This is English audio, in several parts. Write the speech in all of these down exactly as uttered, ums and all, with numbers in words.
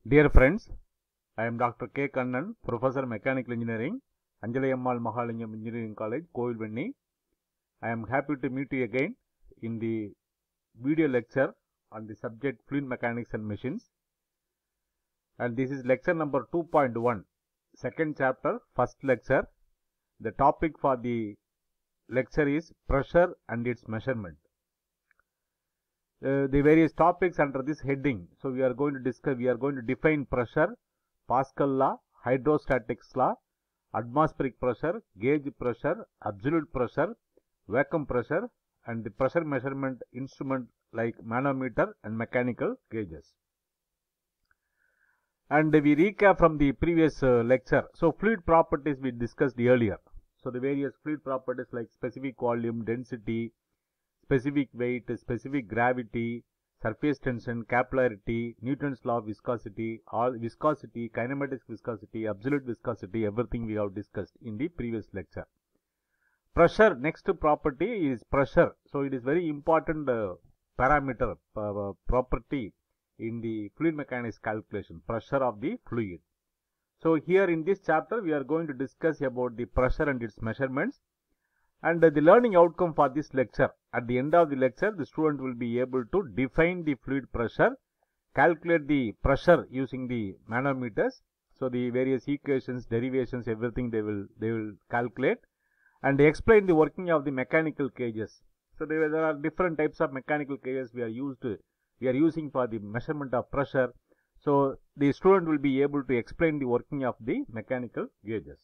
Dear friends, I am Doctor K. Kannan, Professor Mechanical Engineering, Anjalayammal Mahalingam Engineering College, Kovilvenni. I am happy to meet you again in the video lecture on the subject Fluid Mechanics and Machines. And this is lecture number two point one, second chapter, first lecture. The topic for the lecture is pressure and its measurement. Uh, the various topics under this heading. So we are going to discuss, we are going to define pressure, Pascal law, hydrostatics law, atmospheric pressure, gauge pressure, absolute pressure, vacuum pressure, and the pressure measurement instrument like manometer and mechanical gauges. And we recap from the previous uh, lecture. So fluid properties we discussed earlier. So the various fluid properties like specific volume, density, specific weight, specific gravity, surface tension, capillarity, Newton's law of viscosity, all viscosity, kinematic viscosity, absolute viscosity, everything we have discussed in the previous lecture. Pressure, next property is pressure. So it is very important uh, parameter, uh, property in the fluid mechanics calculation, pressure of the fluid. So here in this chapter we are going to discuss about the pressure and its measurements. And uh, the learning outcome for this lecture, at the end of the lecture, the student will be able to define the fluid pressure, calculate the pressure using the manometers. So the various equations, derivations, everything they will they will calculate, and they explain the working of the mechanical gauges. So there, there are different types of mechanical gauges we are used to, we are using for the measurement of pressure. So the student will be able to explain the working of the mechanical gauges.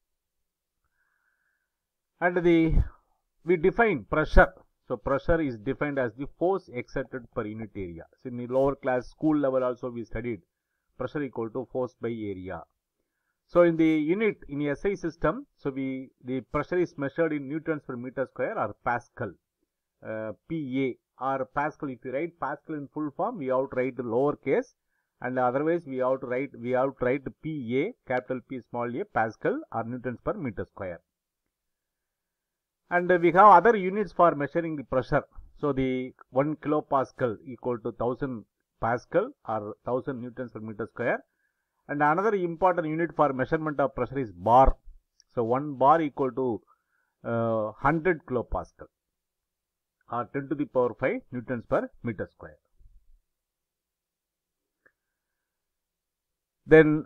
And the we define pressure. So pressure is defined as the force exerted per unit area. So in the lower class school level also we studied pressure equal to force by area. So in the unit in S I system, so we the pressure is measured in newtons per meter square or Pascal, uh, P A or Pascal. If you write Pascal in full form, we have to write the lower case, and otherwise we have to write we have to write P A, capital P, small a, Pascal or newtons per meter square. And we have other units for measuring the pressure. So the one kilopascal equal to one thousand Pascal or one thousand newtons per meter square. And another important unit for measurement of pressure is bar. So one bar equal to uh, one hundred kilopascal or ten to the power five newtons per meter square. Then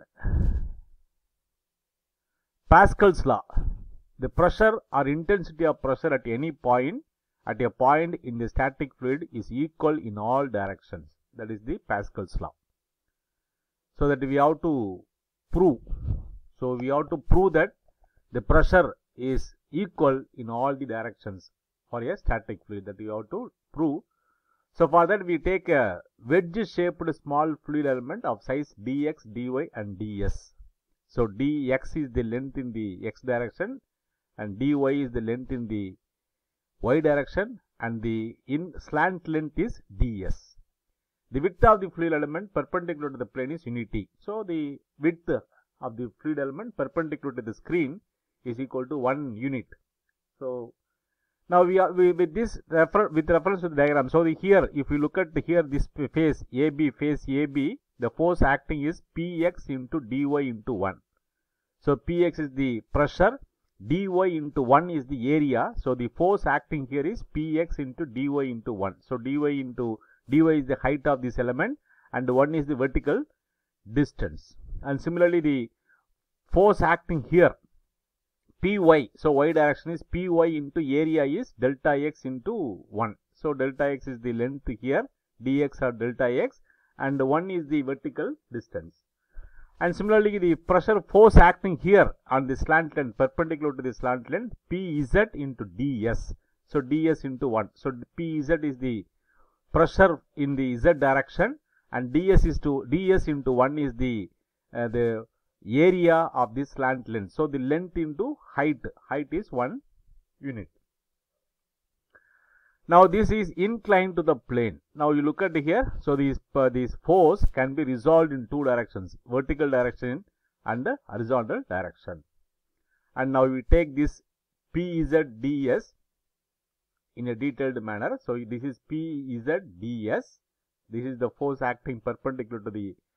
Pascal's law. The pressure or intensity of pressure at any point, at a point in the static fluid is equal in all directions. That is the Pascal's law. So that we have to prove. So we have to prove that the pressure is equal in all the directions for a static fluid, that we have to prove. So for that we take a wedge shaped small fluid element of size dx, dy and ds. So dx is the length in the x direction, and dy is the length in the y direction, and the in slant length is ds. The width of the fluid element perpendicular to the plane is unity. So the width of the fluid element perpendicular to the screen is equal to one unit. So now we are we, with this refer with reference to the diagram. So the here if you look at the, here this face A B, face A B, the force acting is Px into dy into one. So Px is the pressure, dy into one is the area. So the force acting here is Px into dy into one. So dy into dy is the height of this element, and one is the vertical distance. And similarly the force acting here, Py, so y direction is Py into area is delta x into one. So delta x is the length here, dx or delta x, and one is the vertical distance. And similarly the pressure force acting here on the slant length perpendicular to the slant length, Pz into ds. So ds into one. So Pz is the pressure in the z direction, and ds is to ds into one is the uh, the area of this slant length. So the length into height, height is one unit. Now this is inclined to the plane. Now you look at here. So this uh, this force can be resolved in two directions, vertical direction and horizontal direction. And now we take this Pz ds in a detailed manner. So this is Pz ds. This is the force acting perpendicular to the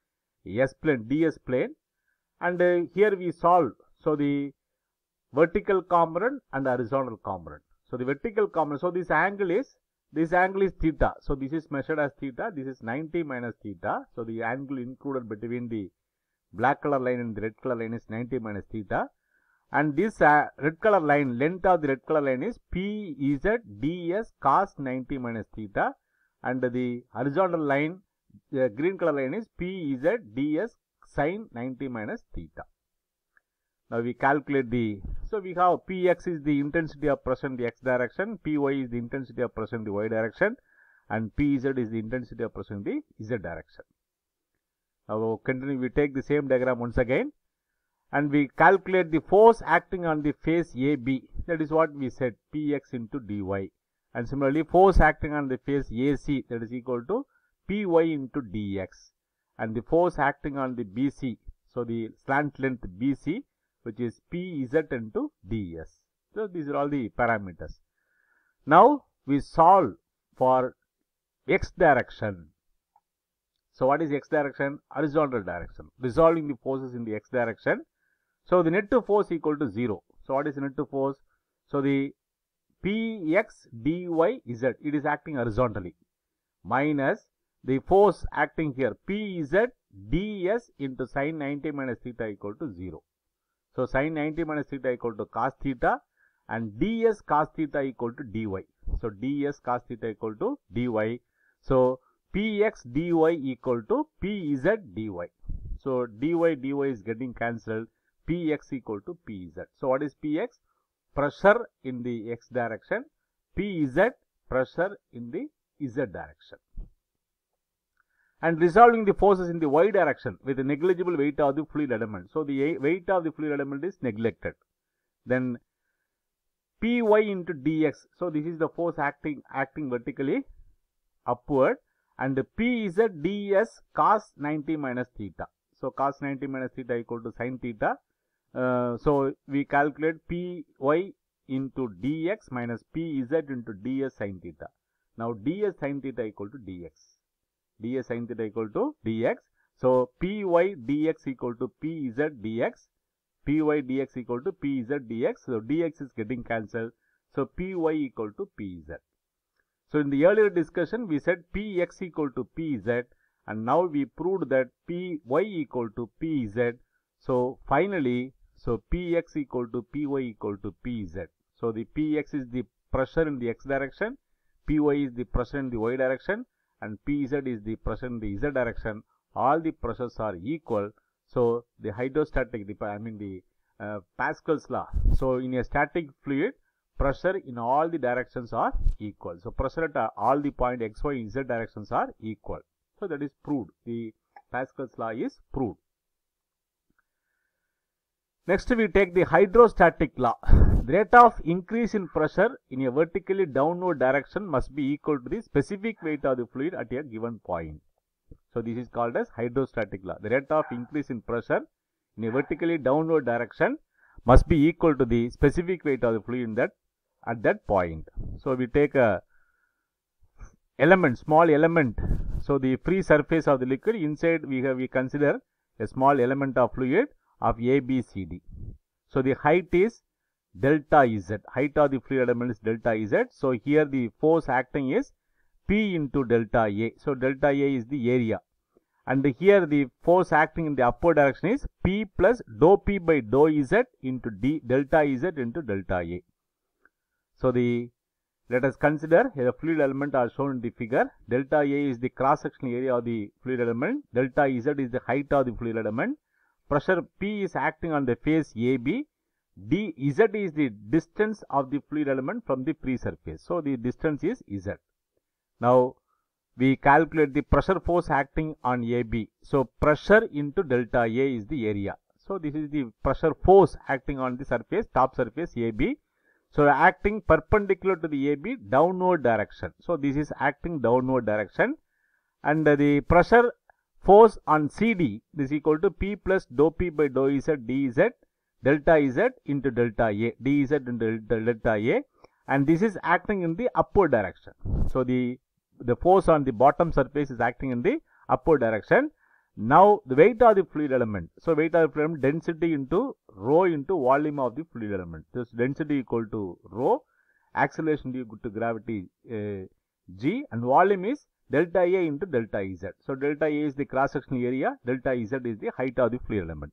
S plane, ds plane, and uh, here we solve. So the vertical component and horizontal component. So the vertical component, so this angle is, this angle is theta. So this is measured as theta. This is ninety minus theta. So the angle included between the black color line and the red color line is ninety minus theta. And this uh, red color line, length of the red color line is P Z ds cos ninety minus theta. And the horizontal line, the green color line is P Z ds sin ninety minus theta. Now we calculate the, so we have Px is the intensity of pressure in the x direction, Py is the intensity of pressure in the y direction, and Pz is the intensity of pressure in the z direction. Now continue, we take the same diagram once again, and we calculate the force acting on the face A B. That is what we said, Px into dy. And similarly, force acting on the face A C, that is equal to Py into dx. And the force acting on the B C, so the slant length B C, which is Pz into ds. So these are all the parameters. Now we solve for x direction. So what is x direction? Horizontal direction. Resolving the forces in the x direction. So the net force equal to zero. So what is the net force? So the Px dy z, it is acting horizontally, minus the force acting here Pz ds into sin ninety minus theta equal to zero. So sin ninety minus theta equal to cos theta, and ds cos theta equal to dy. So ds cos theta equal to dy. So Px dy equal to Pz dy. So dy dy is getting cancelled. Px equal to Pz. So what is Px? Pressure in the x direction. Pz, pressure in the z direction. And resolving the forces in the y direction with the negligible weight of the fluid element. So the weight of the fluid element is neglected. Then Py into dx. So this is the force acting acting vertically upward, and Pz ds cos ninety minus theta. So cos ninety minus theta equal to sin theta. Uh, so we calculate Py into dx minus Pz into ds sin theta. Now ds sin theta equal to dx. ds sin theta equal to dx. So Py dx equal to Pz dx. Py dx equal to Pz dx. So dx is getting cancelled. So Py equal to Pz. So in the earlier discussion we said Px equal to Pz, and now we proved that Py equal to Pz. So finally, so Px equal to Py equal to Pz. So the Px is the pressure in the x direction, Py is the pressure in the y direction, and Pz is the pressure in the z direction. All the pressures are equal. So the hydrostatic, the, I mean the uh, Pascal's law. So in a static fluid, pressure in all the directions are equal. So pressure at all the point x, y, z directions are equal. So that is proved. The Pascal's law is proved. Next we take the hydrostatic law. The rate of increase in pressure in a vertically downward direction must be equal to the specific weight of the fluid at a given point. So this is called as hydrostatic law. The rate of increase in pressure in a vertically downward direction must be equal to the specific weight of the fluid in that at that point. So we take a element, small element. So the free surface of the liquid, inside we have we consider a small element of fluid of A, B, C, D. So the height is delta Z. Height of the fluid element is delta Z. So here the force acting is P into delta A. So delta A is the area. And here the force acting in the upward direction is P plus dou P by dou Z into D delta Z into delta A. So the let us consider the fluid element are shown in the figure. Delta A is the cross-sectional area of the fluid element. Delta Z is the height of the fluid element. Pressure P is acting on the face A B. D Z is the distance of the fluid element from the free surface. So the distance is Z. Now we calculate the pressure force acting on A B. So pressure into delta A is the area. So this is the pressure force acting on the surface, top surface A B. So acting perpendicular to the A B, downward direction. So this is acting downward direction, and uh, the pressure force on C D is equal to P plus dou P by dou Z dz delta Z into delta A, dz into delta A, and this is acting in the upward direction. So the the force on the bottom surface is acting in the upward direction. Now the weight of the fluid element. So weight of the fluid element, density into rho into volume of the fluid element. This density equal to rho, acceleration due to gravity uh, g, and volume is delta A into delta Z. So delta A is the cross sectional area, delta Z is the height of the fluid element.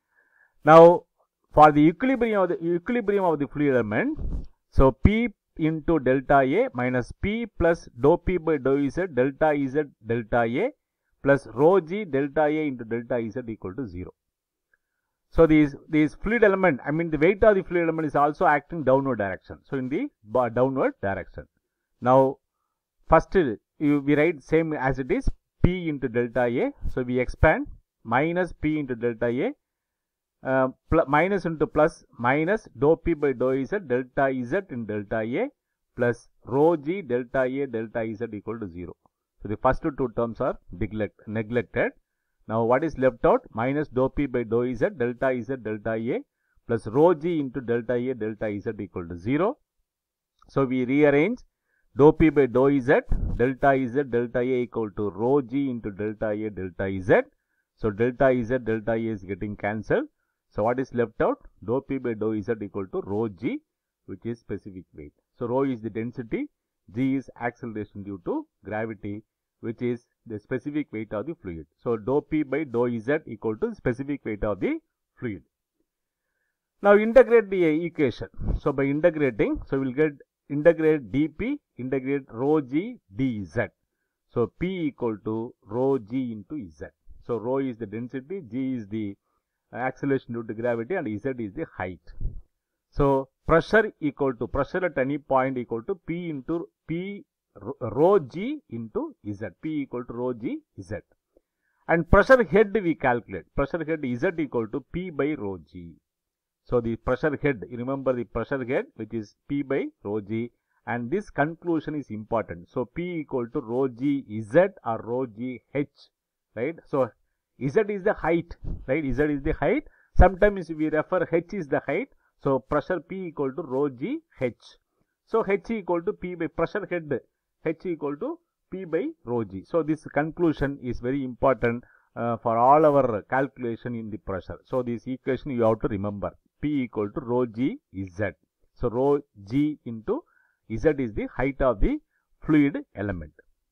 Now for the equilibrium of the equilibrium of the fluid element, so P into delta A minus P plus dou P by dou Z delta Z delta A plus rho g delta A into delta Z equal to zero. So these these fluid element, I mean the weight of the fluid element is also acting downward direction. So in the downward direction. Now first you, we write same as it is, P into delta A. So we expand minus P into delta A. Uh, minus into plus minus dou P by dou Z delta Z in delta A plus rho g delta A delta Z equal to zero. So the first two terms are neglect, neglected. Now what is left out? Minus dou P by dou Z delta Z delta A plus rho g into delta A delta Z equal to zero. So we rearrange dou P by dou Z delta Z delta A equal to rho g into delta A delta Z. So delta Z delta A is getting cancelled. So what is left out? Dou P by dou Z equal to rho g, which is specific weight. So rho is the density, g is acceleration due to gravity, which is the specific weight of the fluid. So dou P by dou Z equal to specific weight of the fluid. Now integrate the equation. So by integrating, so we will get integrate dP, integrate rho g dz. So P equal to rho g into Z. So rho is the density, g is the acceleration due to gravity, and Z is the height. So pressure equal to pressure at any point equal to P into P rho g into Z. P equal to rho g Z. And pressure head we calculate. Pressure head Z equal to P by rho g. So the pressure head, you remember the pressure head, which is P by rho g, and this conclusion is important. So P equal to rho g Z or rho g H, right? So Z is the height, right? Z is the height. Sometimes we refer H is the height. So pressure P equal to rho g H. So H equal to P by pressure head, H equal to P by rho g. So this conclusion is very important uh, for all our calculation in the pressure. So this equation you have to remember. P equal to rho g Z. So rho g into Z is the height of the fluid element.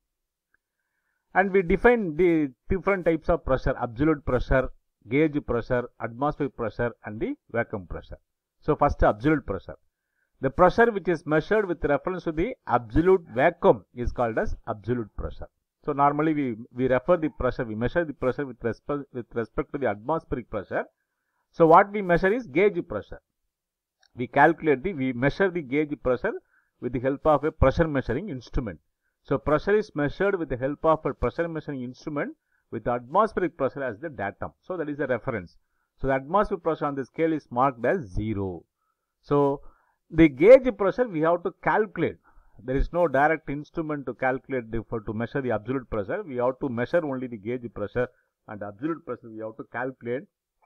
And we define the different types of pressure: absolute pressure, gauge pressure, atmospheric pressure, and the vacuum pressure. So first, absolute pressure. The pressure which is measured with reference to the absolute vacuum is called as absolute pressure. So normally we, we refer the pressure, we measure the pressure with respect, with respect to the atmospheric pressure. So what we measure is gauge pressure. We calculate the, we measure the gauge pressure with the help of a pressure measuring instrument. So pressure is measured with the help of a pressure measuring instrument with atmospheric pressure as the datum. So that is the reference. So the atmospheric pressure on the scale is marked as zero. So the gauge pressure we have to calculate. There is no direct instrument to calculate the, for to measure the absolute pressure. We have to measure only the gauge pressure, and absolute pressure we have to calculate.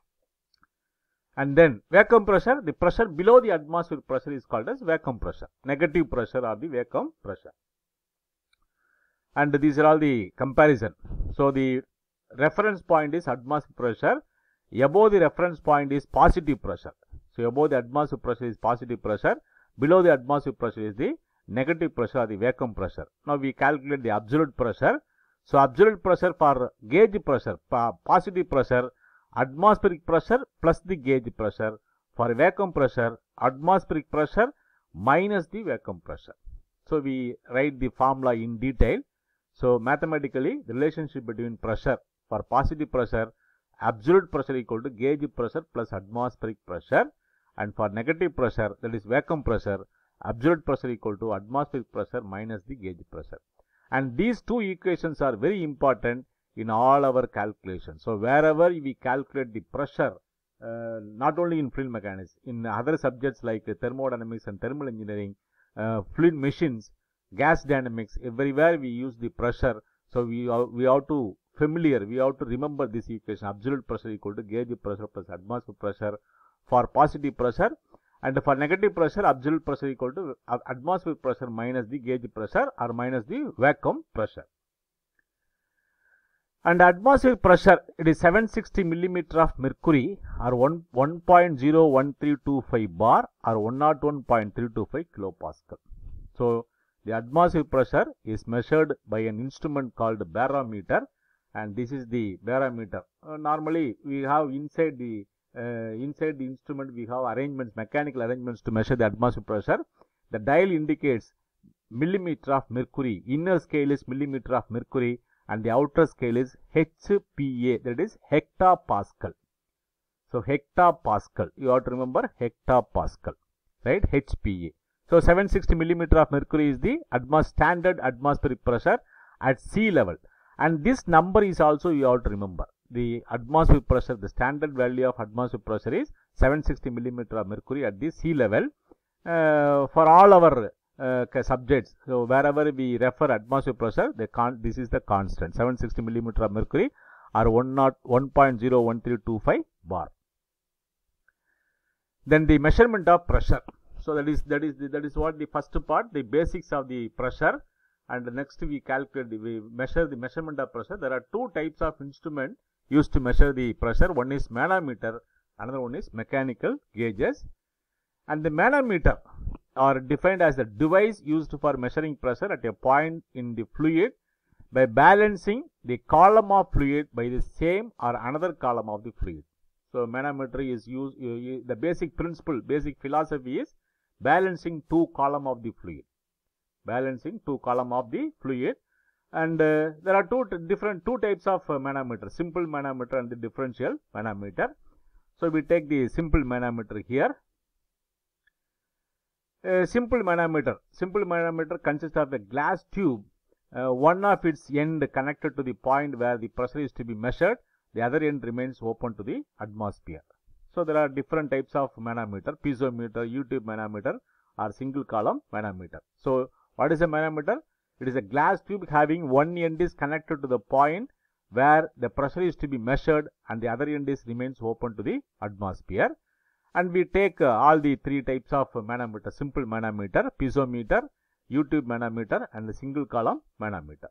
And then vacuum pressure, the pressure below the atmospheric pressure is called as vacuum pressure. Negative pressure or the vacuum pressure. And these are all the comparison. So the reference point is atmospheric pressure. Above the reference point is positive pressure. So above the atmospheric pressure is positive pressure. Below the atmospheric pressure is the negative pressure or the vacuum pressure. Now we calculate the absolute pressure. So absolute pressure for gauge pressure, positive pressure, atmospheric pressure plus the gauge pressure. For vacuum pressure, atmospheric pressure minus the vacuum pressure. So we write the formula in detail. So mathematically, the relationship between pressure for positive pressure, absolute pressure equal to gauge pressure plus atmospheric pressure, and for negative pressure, that is vacuum pressure, absolute pressure equal to atmospheric pressure minus the gauge pressure. And these two equations are very important in all our calculations. So wherever we calculate the pressure, uh, not only in fluid mechanics, in other subjects like thermodynamics and thermal engineering, uh, fluid machines, gas dynamics, everywhere we use the pressure. So we have, we have to familiar, we have to remember this equation: absolute pressure equal to gauge pressure plus atmospheric pressure for positive pressure, and for negative pressure, absolute pressure equal to atmospheric pressure minus the gauge pressure or minus the vacuum pressure. And atmospheric pressure, it is seven hundred sixty millimeter of mercury or one point zero one three two five bar or one oh one point three two five kilopascal. So the atmospheric pressure is measured by an instrument called barometer, and this is the barometer. Uh, normally we have inside the uh, inside the instrument we have arrangements, mechanical arrangements to measure the atmospheric pressure. The dial indicates millimeter of mercury. Inner scale is millimeter of mercury, and the outer scale is H P A, that is hectopascal. So hectopascal, you have to remember hectopascal, right? H P A. So seven hundred sixty millimeter of mercury is the atmos standard atmospheric pressure at sea level, and this number is also you have to remember. The atmospheric pressure, the standard value of atmospheric pressure is seven hundred sixty millimeter of mercury at the sea level uh, for all our Uh, subjects. So wherever we refer atmospheric pressure, the con this is the constant seven hundred sixty millimeter of mercury or one point zero one three two five bar. Then the measurement of pressure. So that is that is the, that is what the first part, the basics of the pressure, and the next we calculate the, we measure the measurement of pressure. There are two types of instrument used to measure the pressure. One is manometer, another one is mechanical gauges. And the manometer are defined as the device used for measuring pressure at a point in the fluid by balancing the column of fluid by the same or another column of the fluid. So manometer is used, uh, the basic principle, basic philosophy is balancing two column of the fluid, balancing two column of the fluid. And uh, there are two different two types of uh, manometer, simple manometer and the differential manometer. So we take the simple manometer here. A simple manometer. Simple manometer consists of a glass tube, uh, one of its end connected to the point where the pressure is to be measured, the other end remains open to the atmosphere. So there are different types of manometer, piezometer, U-tube manometer or single column manometer. So what is a manometer? It is a glass tube having one end is connected to the point where the pressure is to be measured and the other end is remains open to the atmosphere. And we take uh, all the three types of manometer: simple manometer, piezometer, U-tube manometer and the single column manometer.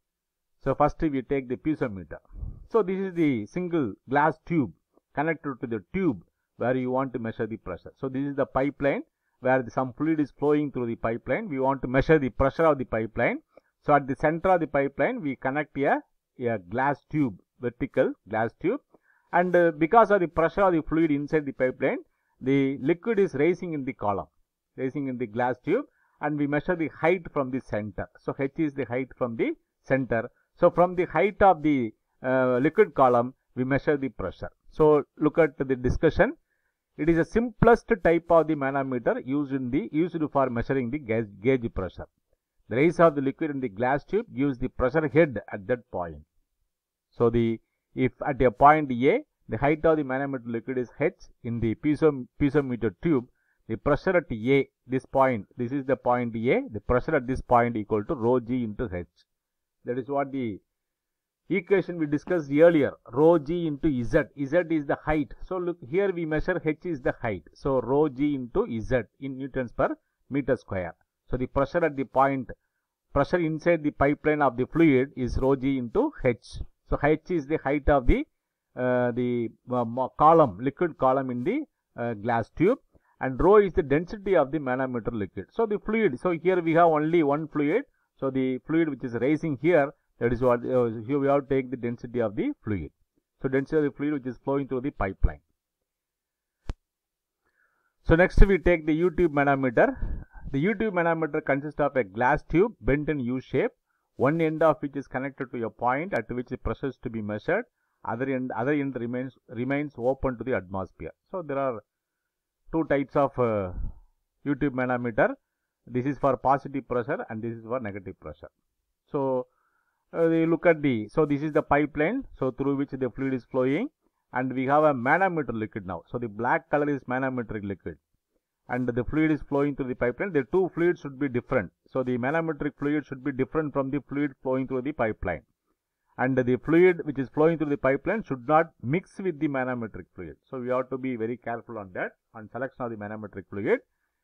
So first we take the piezometer. So this is the single glass tube connected to the tube where you want to measure the pressure. So this is the pipeline where the, some fluid is flowing through the pipeline. We want to measure the pressure of the pipeline. So at the center of the pipeline we connect a, a glass tube, vertical glass tube, and uh, because of the pressure of the fluid inside the pipeline, the liquid is rising in the column, rising in the glass tube, and we measure the height from the center. So H is the height from the center. So from the height of the uh, liquid column, we measure the pressure. So look at the discussion. It is the simplest type of the manometer used in the used for measuring the gauge, gauge pressure. The rise of the liquid in the glass tube gives the pressure head at that point. So the if at a point A, the height of the manometer liquid is H in the piezo, piezometer tube, the pressure at A, this point, this is the point A, the pressure at this point equal to rho G into H. That is what the equation we discussed earlier, rho G into Z. Z is the height. So look here we measure H is the height. So rho G into Z in newtons per meter square. So the pressure at the point, pressure inside the pipeline of the fluid is rho G into H. So H is the height of the Uh, the uh, column, liquid column in the uh, glass tube, and rho is the density of the manometer liquid. So the fluid, so here we have only one fluid, so the fluid which is rising here, that is what uh, here we have to take the density of the fluid. So density of the fluid which is flowing through the pipeline. So next we take the U-tube manometer. The U-tube manometer consists of a glass tube bent in U shape, one end of which is connected to a point at which the pressure is to be measured. Other end, other end remains remains open to the atmosphere. So there are two types of uh, U-tube manometer. This is for positive pressure and this is for negative pressure. So uh, we look at the, so this is the pipeline, so through which the fluid is flowing, and we have a manometer liquid now. So the black color is manometric liquid, and the fluid is flowing through the pipeline. The two fluids should be different. So the manometric fluid should be different from the fluid flowing through the pipeline. And the fluid which is flowing through the pipeline should not mix with the manometric fluid. So we have to be very careful on that, on selection of the manometric fluid.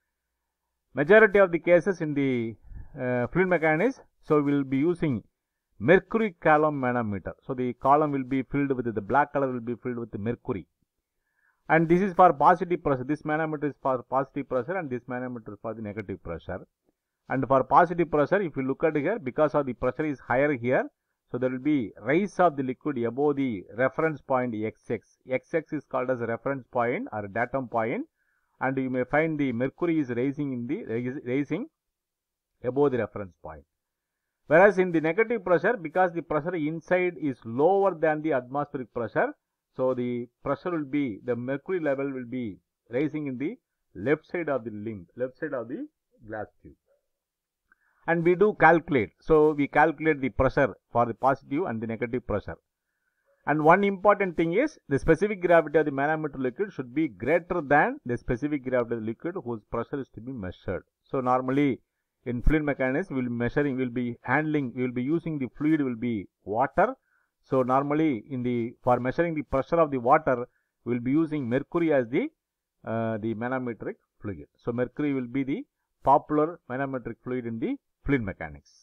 Majority of the cases in the uh, fluid mechanics, so we will be using mercury column manometer. So the column will be filled with, the black color will be filled with mercury. And this is for positive pressure. This manometer is for positive pressure and this manometer is for the negative pressure. And for positive pressure, if you look at here, because of the pressure is higher here, so there will be rise of the liquid above the reference point Xx. Xx is called as a reference point or a datum point, and you may find the mercury is rising in the rising above the reference point. Whereas in the negative pressure, because the pressure inside is lower than the atmospheric pressure, so the pressure will be, the mercury level will be rising in the left side of the limb, left side of the glass tube. And we do calculate. So we calculate the pressure for the positive and the negative pressure. And one important thing is the specific gravity of the manometer liquid should be greater than the specific gravity of the liquid whose pressure is to be measured. So normally in fluid mechanics, we will be measuring, we will be handling, we will be using the fluid will be water. So normally in the, for measuring the pressure of the water, we will be using mercury as the, uh, the manometric fluid. So mercury will be the popular manometric fluid in the fluid mechanics.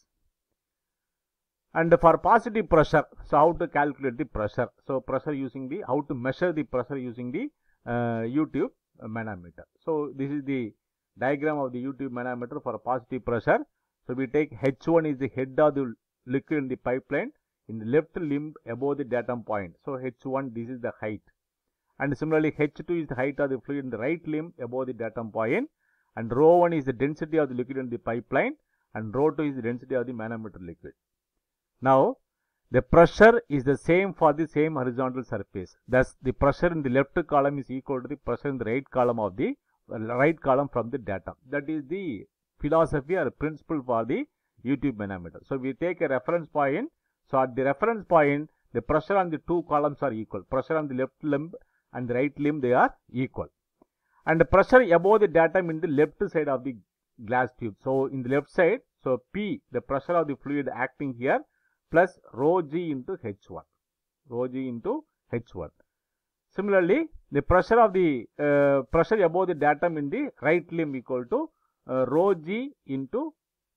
And for positive pressure, so how to calculate the pressure? So pressure using the, how to measure the pressure using the uh, U-tube manometer. So this is the diagram of the U-tube manometer for a positive pressure. So we take H one is the head of the liquid in the pipeline in the left limb above the datum point. So H one, this is the height. And similarly H two is the height of the fluid in the right limb above the datum point. And rho one is the density of the liquid in the pipeline. And rho two is the density of the manometer liquid. Now, the pressure is the same for the same horizontal surface. Thus, the pressure in the left column is equal to the pressure in the right column of the uh, right column from the datum. That is the philosophy or principle for the U-tube manometer. So, we take a reference point. So, at the reference point, the pressure on the two columns are equal. Pressure on the left limb and the right limb, they are equal. And the pressure above the datum in the left side of the glass tube. So, in the left side, so P, the pressure of the fluid acting here, plus rho g into H one, rho g into H one. Similarly, the pressure of the uh, pressure above the datum in the right limb equal to uh, rho g into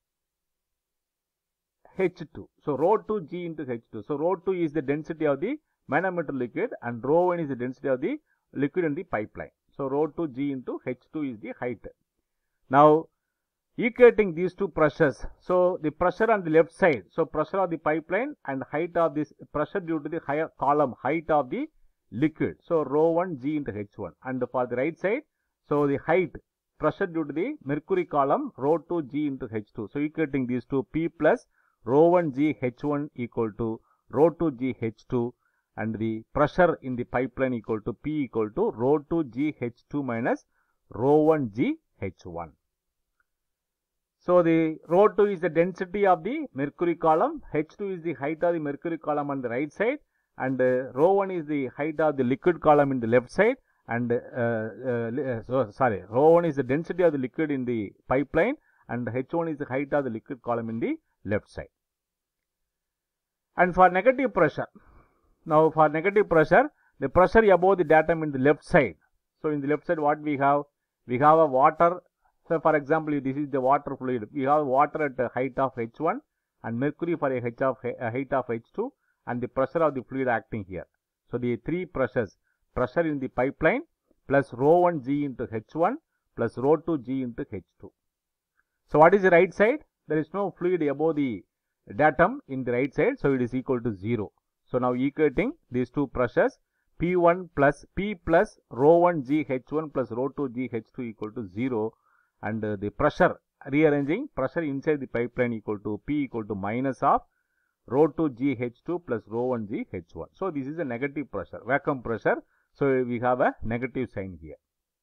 H two. So rho two g into H two. So rho two is the density of the manometer liquid and rho one is the density of the liquid in the pipeline. So rho two g into H two is the height. Now, equating these two pressures, so the pressure on the left side, so pressure of the pipeline and height of this pressure due to the higher column height of the liquid, so rho one g into H one. And for the right side, so the height pressure due to the mercury column rho two g into H two. So equating these two, P plus rho one g H one equal to rho two g H two, and the pressure in the pipeline equal to P equal to rho two g H two minus rho one g H one. So the rho two is the density of the mercury column, H two is the height of the mercury column on the right side, and uh, rho one is the height of the liquid column in the left side, and uh, uh, so sorry, rho one is the density of the liquid in the pipeline, and H one is the height of the liquid column in the left side. And for negative pressure, now for negative pressure, the pressure above the datum in the left side. So in the left side, what we have? We have a water. So for example, this is the water fluid. We have water at the height of H one and mercury for a height of, a height of H two, and the pressure of the fluid acting here. So the three pressures, pressure in the pipeline plus rho one g into H one plus rho two g into H two. So what is the right side? There is no fluid above the datum in the right side, so it is equal to zero. So now equating these two pressures, P one plus P plus rho one g H one plus rho two g H two equal to zero. And uh, the pressure, rearranging pressure inside the pipeline equal to P equal to minus of rho two g H two plus rho one g H one. So this is a negative pressure, vacuum pressure. So we have a negative sign here.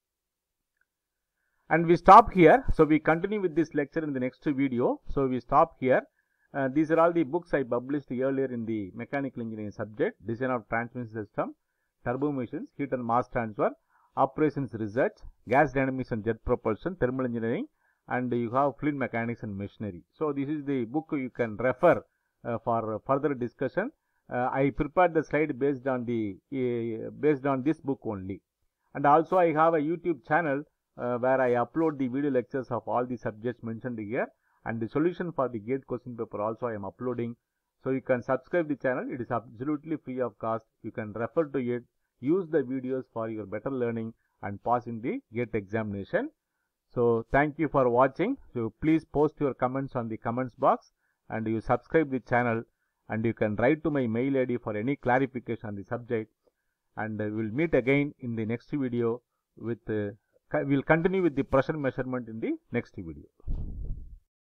And we stop here. So we continue with this lecture in the next video. So we stop here. Uh, these are all the books I published earlier in the mechanical engineering subject: design of transmission system, turbo machines, heat and mass transfer, operations research, gas dynamics and jet propulsion, thermal engineering, and you have fluid mechanics and machinery. So this is the book you can refer uh, for further discussion. Uh, I prepared the slide based on the uh, based on this book only. And also I have a YouTube channel uh, where I upload the video lectures of all the subjects mentioned here, and the solution for the gate question paper also I am uploading. So you can subscribe the channel. It is absolutely free of cost. You can refer to it, use the videos for your better learning and pass in the GATE examination. So thank you for watching. So please post your comments on the comments box, and you subscribe the channel, and you can write to my mail I D for any clarification on the subject. And we will meet again in the next video with uh, we'll continue with the pressure measurement in the next video.